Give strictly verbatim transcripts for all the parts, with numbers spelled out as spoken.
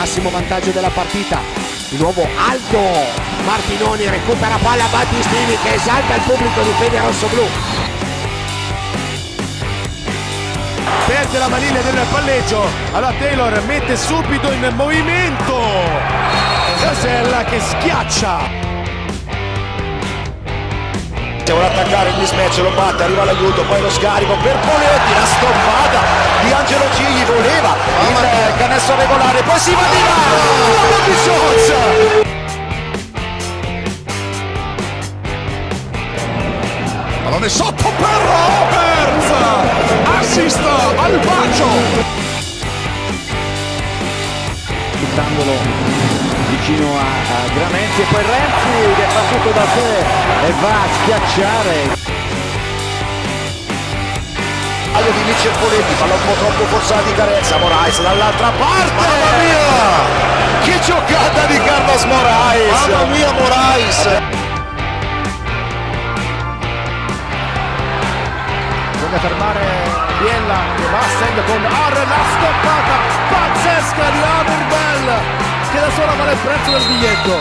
massimo vantaggio della partita. Di nuovo Aldo Martinoni recupera palla, Battistini che esalta il pubblico di Fede Rossoblu. Perde la maniglia del palleggio, allora Taylor mette subito in movimento Casella che schiaccia. Vuole attaccare il mismatch, lo batte, arriva l'aiuto, poi lo scarico per Poletti, la stoppata di Angelo Gigli, voleva il canestro regolare, poi si va di là, pallone sotto per Roberts, assist al bacio, buttandolo vicino a, a Gramenti, e poi Renzi che fa tutto da sé e va a schiacciare. Taglio di Mitchell Poletti, palla un po' troppo forzata di Carezza, Moraes dall'altra parte, mamma mia, che giocata di Carlos Moraes, mamma mia Moraes. Bisogna fermare Biella che va a segno con Arre, la stoppata pazzesca di Aberbell che da sola vale il prezzo del biglietto.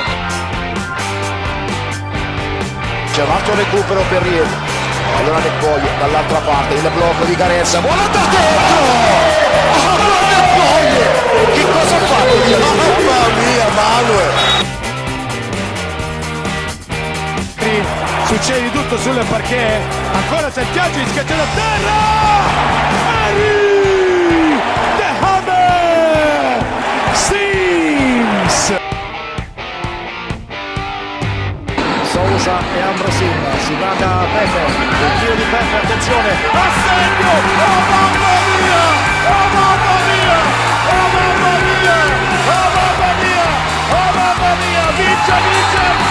C'è un altro recupero per Rieti, allora Neccoglio dall'altra parte, il blocco di Carezza, buona da dentro, oh, Neccoglio, che cosa ha fatto? Mamma mia Manuel. Succede di tutto sul parquet, ancora Santiaggi schiaccia da terra, Harry The Hammer Sims. Sousa e Ambrosin, si va da Pepe, il tiro di Pepe, attenzione, a segno, oh mamma mia, oh mamma mia, oh mamma mia, oh mamma mia, oh mamma mia, vince, vince!